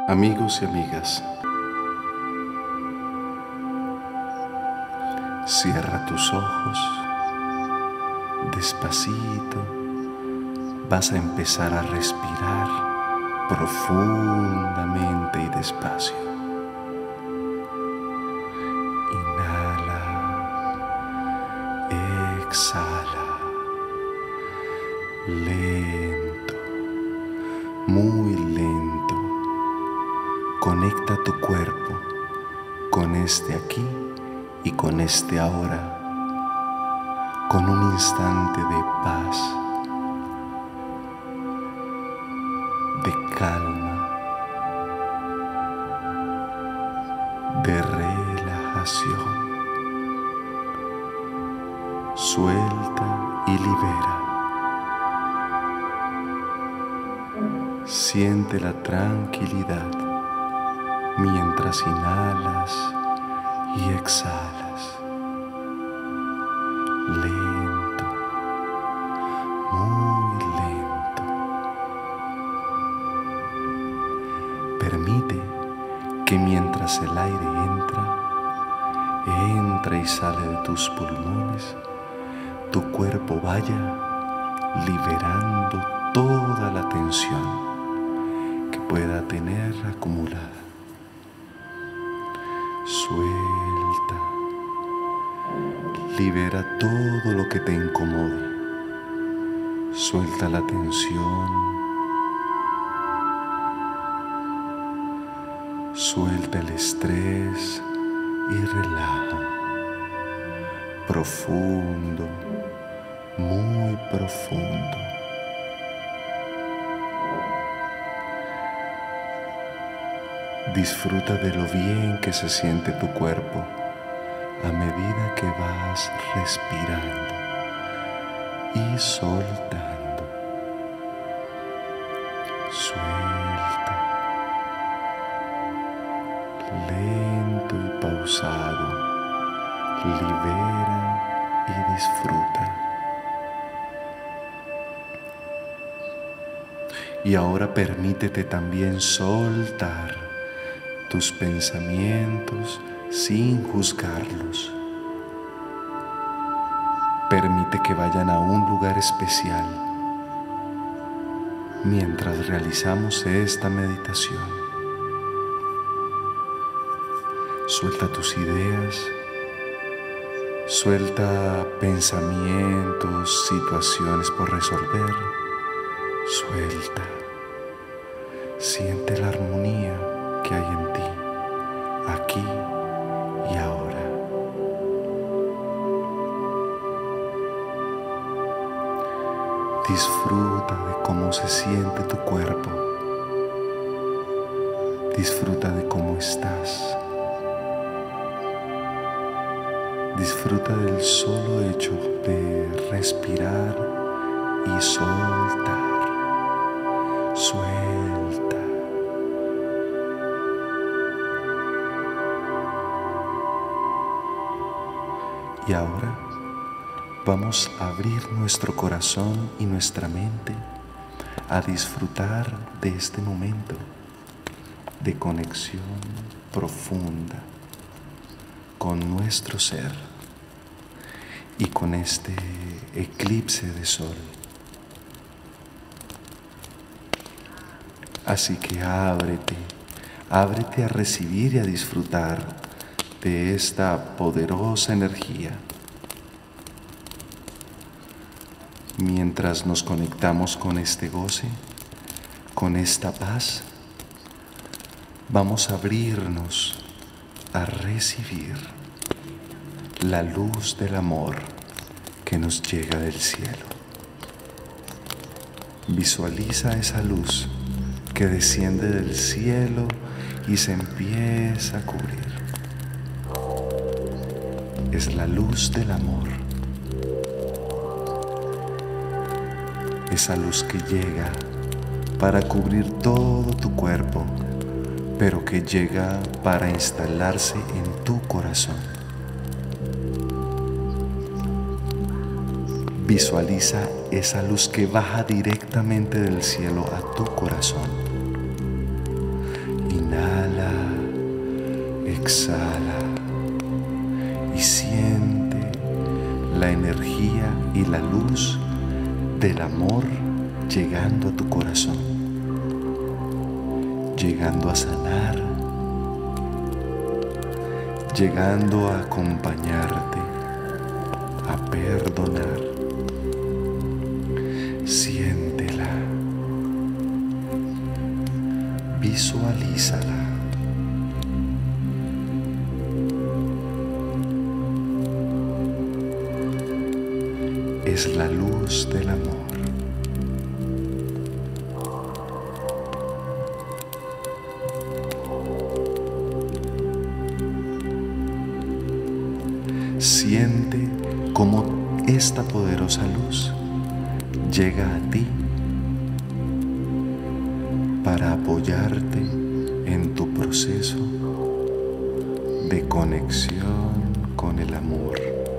Amigos y amigas, cierra tus ojos, despacito vas a empezar a respirar profundamente y despacio. Inhala, exhala, lento, muy lento. Conecta tu cuerpo con este aquí y con este ahora, con un instante de paz, de calma, de relajación. Suelta y libera. Siente la tranquilidad mientras inhalas y exhalas. Lento, muy lento. Permite que mientras el aire entra y sale de tus pulmones, tu cuerpo vaya liberando toda la tensión que pueda tener acumulada. Suelta, libera todo lo que te incomode. Suelta la tensión, suelta el estrés y relaja. Profundo, muy profundo. Disfruta de lo bien que se siente tu cuerpo a medida que vas respirando y soltando. Suelta, lento y pausado. Libera y disfruta. Y ahora permítete también soltar tus pensamientos sin juzgarlos. Permite que vayan a un lugar especial mientras realizamos esta meditación. Suelta tus ideas, suelta pensamientos, situaciones por resolver. Suelta. Siente la armonía que hay en ti, aquí y ahora. Disfruta de cómo se siente tu cuerpo. Disfruta de cómo estás. Disfruta del solo hecho de respirar y soltar. Suelta. Y ahora vamos a abrir nuestro corazón y nuestra mente a disfrutar de este momento de conexión profunda con nuestro ser y con este eclipse de sol. Así que ábrete a recibir y a disfrutar de esta poderosa energía. Mientras nos conectamos con este goce, con esta paz, vamos a abrirnos a recibir la luz del amor que nos llega del cielo. Visualiza esa luz que desciende del cielo y se empieza a cubrir. Es la luz del amor. Esa luz que llega para cubrir todo tu cuerpo, pero que llega para instalarse en tu corazón. Visualiza esa luz que baja directamente del cielo a tu corazón. Exhala y siente la energía y la luz del amor llegando a tu corazón, llegando a sanar, llegando a acompañarte, a perdonar. Siéntela, visualízala. Es la luz del amor. Siente cómo esta poderosa luz llega a ti para apoyarte en tu proceso de conexión con el amor.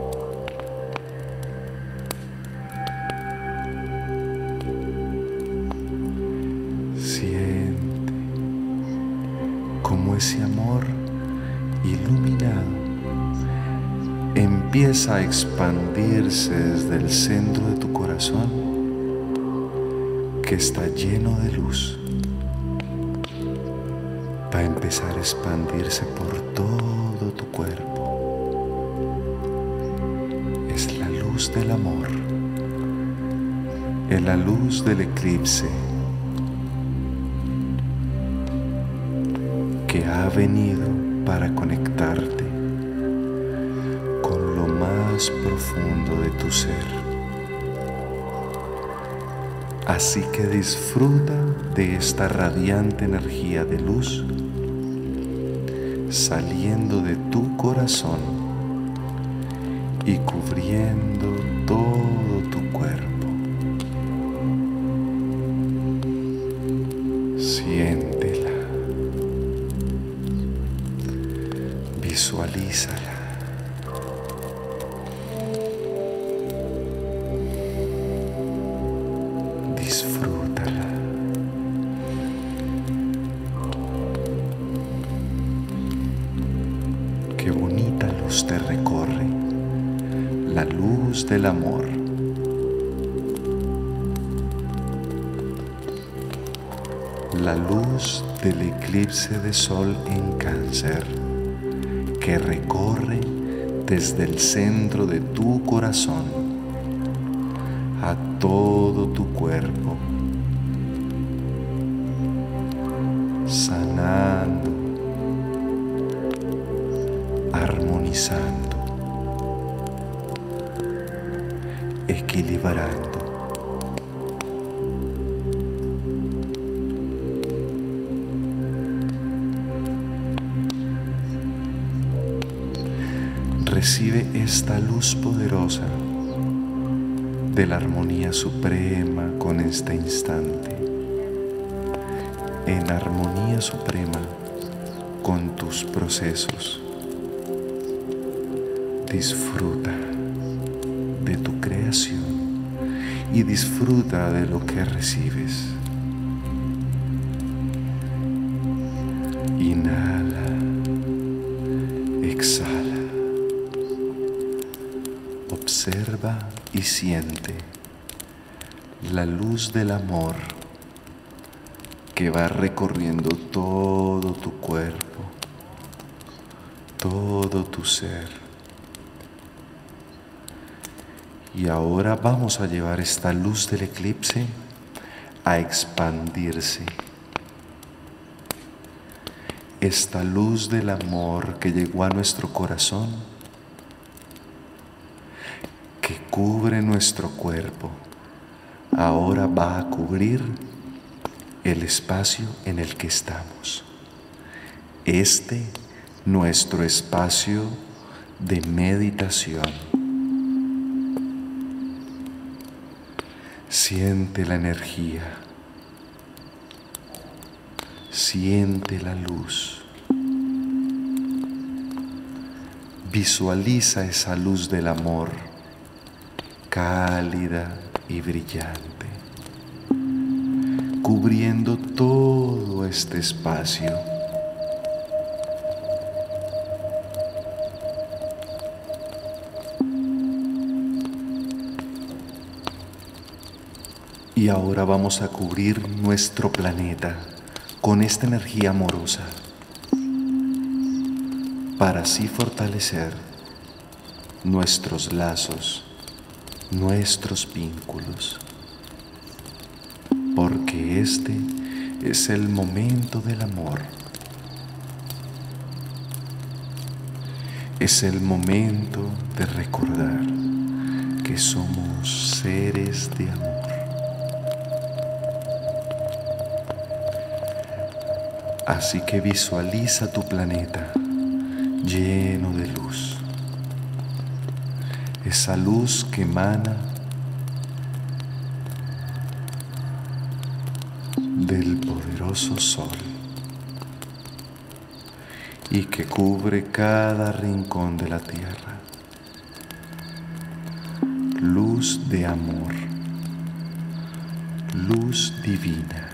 Siente cómo ese amor iluminado empieza a expandirse desde el centro de tu corazón, que está lleno de luz. Va a empezar a expandirse por todo tu cuerpo. Es la luz del amor, es la luz del eclipse que ha venido para conectarte con lo más profundo de tu ser. Así que disfruta de esta radiante energía de luz saliendo de tu corazón y cubriendo todo tu cuerpo. Siéntela, visualízala. Disfrútala. Qué bonita luz te recorre, la luz del amor. La luz del eclipse de sol en Cáncer, que recorre desde el centro de tu corazón a todo tu cuerpo, sanando, armonizando, equilibrando. Recibe esta luz poderosa de la armonía suprema con este instante, en armonía suprema con tus procesos. Disfruta de tu creación y disfruta de lo que recibes. Inhala, exhala. Observa y siente la luz del amor que va recorriendo todo tu cuerpo, todo tu ser. Y ahora vamos a llevar esta luz del eclipse a expandirse. Esta luz del amor que llegó a nuestro corazón, que cubre nuestro cuerpo, ahora va a cubrir el espacio en el que estamos. Nuestro espacio de meditación. Siente la energía, siente la luz. Visualiza esa luz del amor, cálida y brillante, cubriendo todo este espacio. Y ahora vamos a cubrir nuestro planeta con esta energía amorosa para así fortalecer nuestros lazos, nuestros vínculos, porque este es el momento del amor. Es el momento de recordar que somos seres de amor. Así que visualiza tu planeta lleno de luz. Esa luz que emana del poderoso sol y que cubre cada rincón de la tierra. Luz de amor, luz divina.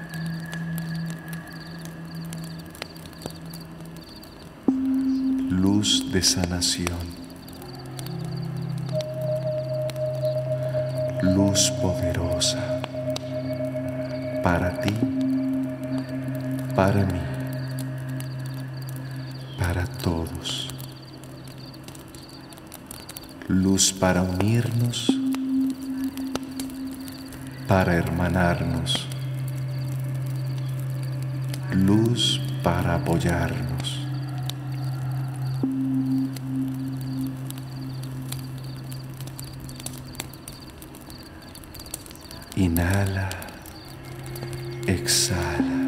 Luz de sanación, luz poderosa para ti, para mí, para todos. Luz para unirnos, para hermanarnos. Luz para apoyarnos. Inhala, exhala.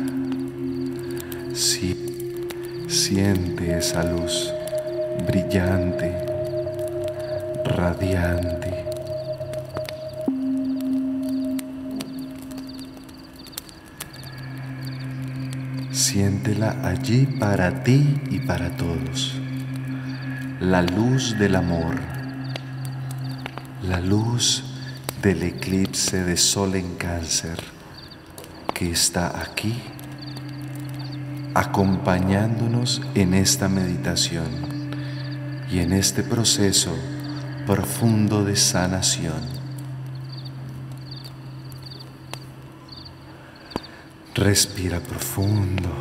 Siente esa luz brillante, radiante. Siéntela allí para ti y para todos. La luz del amor, la luz del eclipse de sol en Cáncer que está aquí acompañándonos en esta meditación y en este proceso profundo de sanación. Respira profundo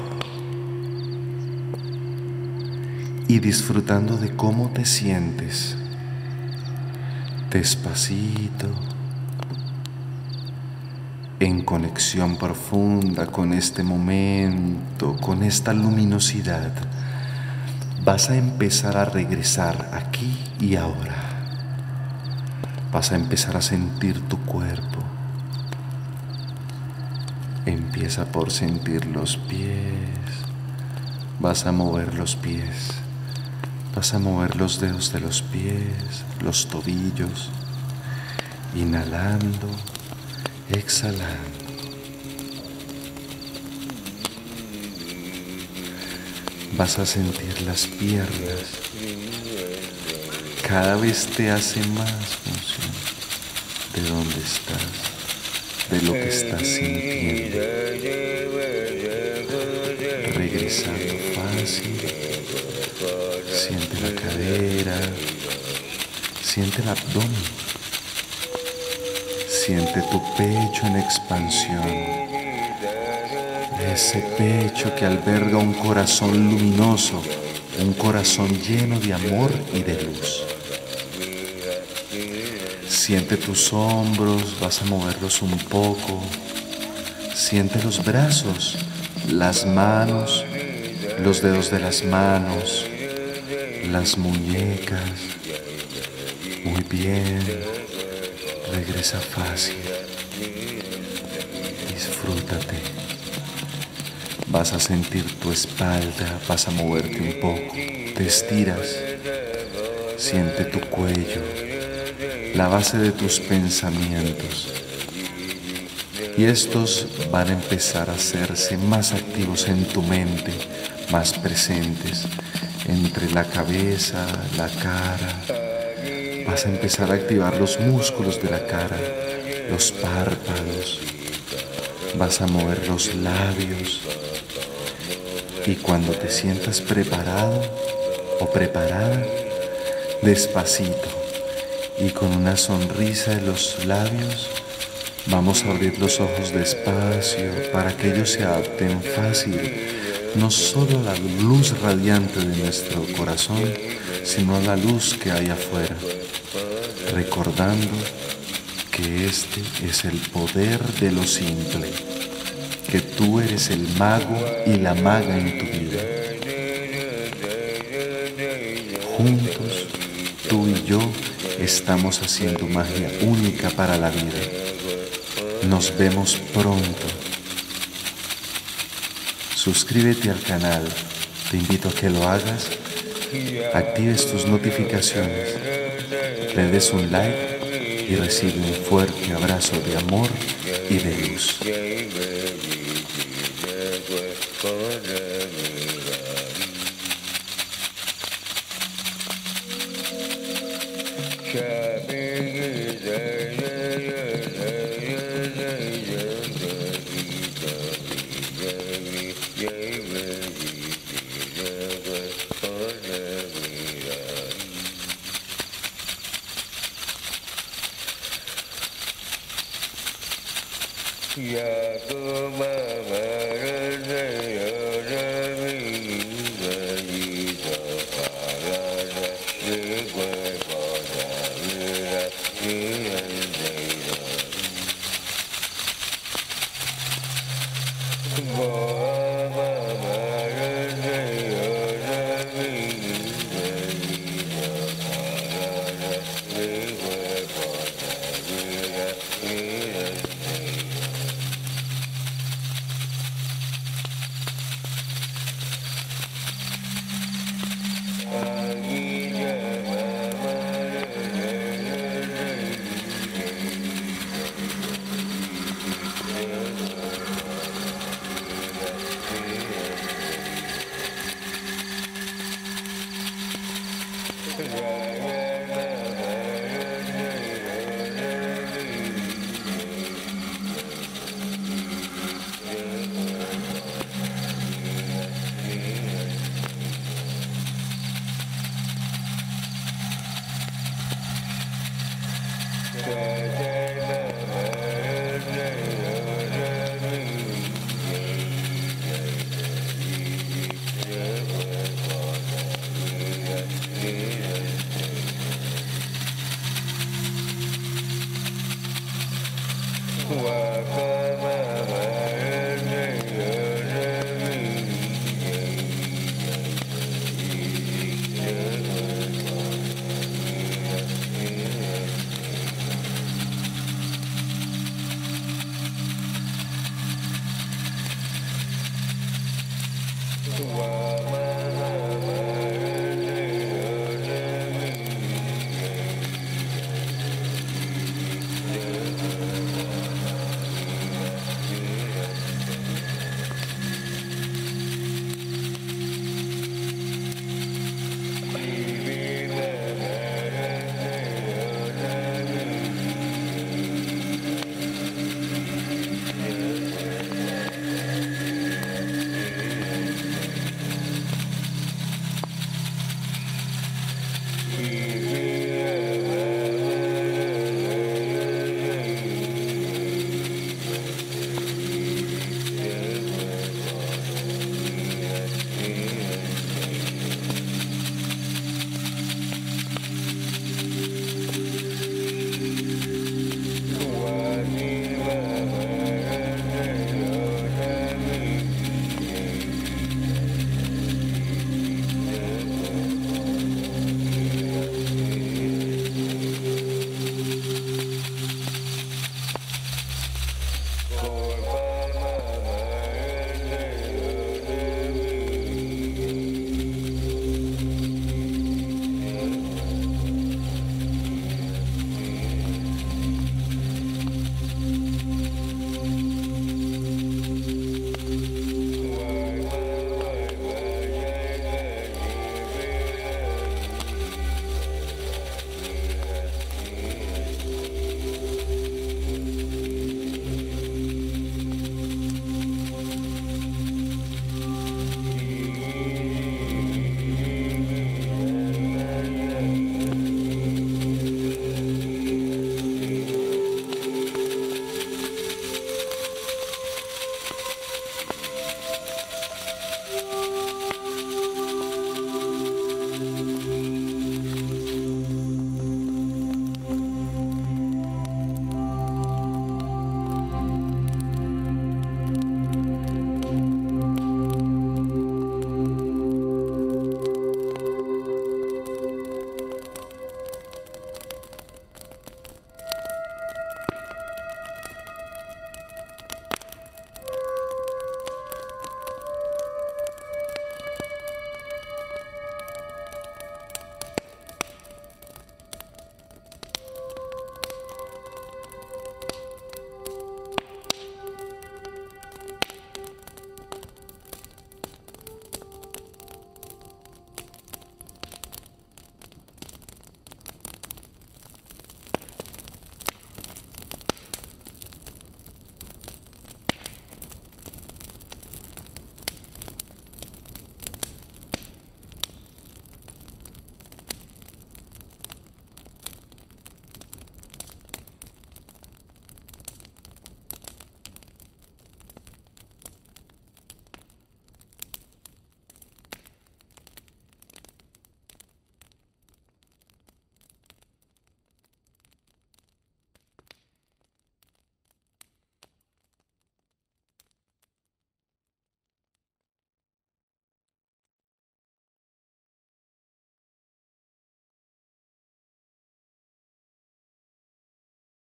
y disfrutando de cómo te sientes, despacito, en conexión profunda con este momento, con esta luminosidad, vas a empezar a regresar aquí y ahora. Vas a empezar a sentir tu cuerpo. Empieza por sentir los pies. Vas a mover los pies. Vas a mover los dedos de los pies, los tobillos, inhalando, exhalando. Vas a sentir las piernas. Cada vez te hace más función de dónde estás, de lo que estás sintiendo. Regresando fácil. Siente la cadera. Siente el abdomen. Siente tu pecho en expansión. Ese pecho que alberga un corazón luminoso, un corazón lleno de amor y de luz. Siente tus hombros, vas a moverlos un poco. Siente los brazos, las manos, los dedos de las manos, las muñecas. Muy bien. Regresa fácil. Disfrútate. Vas a sentir tu espalda, vas a moverte un poco. Te estiras. Siente tu cuello, la base de tus pensamientos. Y estos van a empezar a hacerse más activos en tu mente, más presentes, entre la cabeza, la cara. Vas a empezar a activar los músculos de la cara, los párpados. Vas a mover los labios. Y cuando te sientas preparado o preparada, despacito y con una sonrisa de los labios, Vamos a abrir los ojos despacio para que ellos se adapten fácil, no solo a la luz radiante de nuestro corazón, sino a la luz que hay afuera, recordando que este es el poder de lo simple, que tú eres el mago y la maga en tu vida. Juntos, tú y yo estamos haciendo magia única para la vida. Nos vemos pronto. Suscríbete al canal, te invito a que lo hagas, actives tus notificaciones, le des un like y recibe un fuerte abrazo de amor y de luz.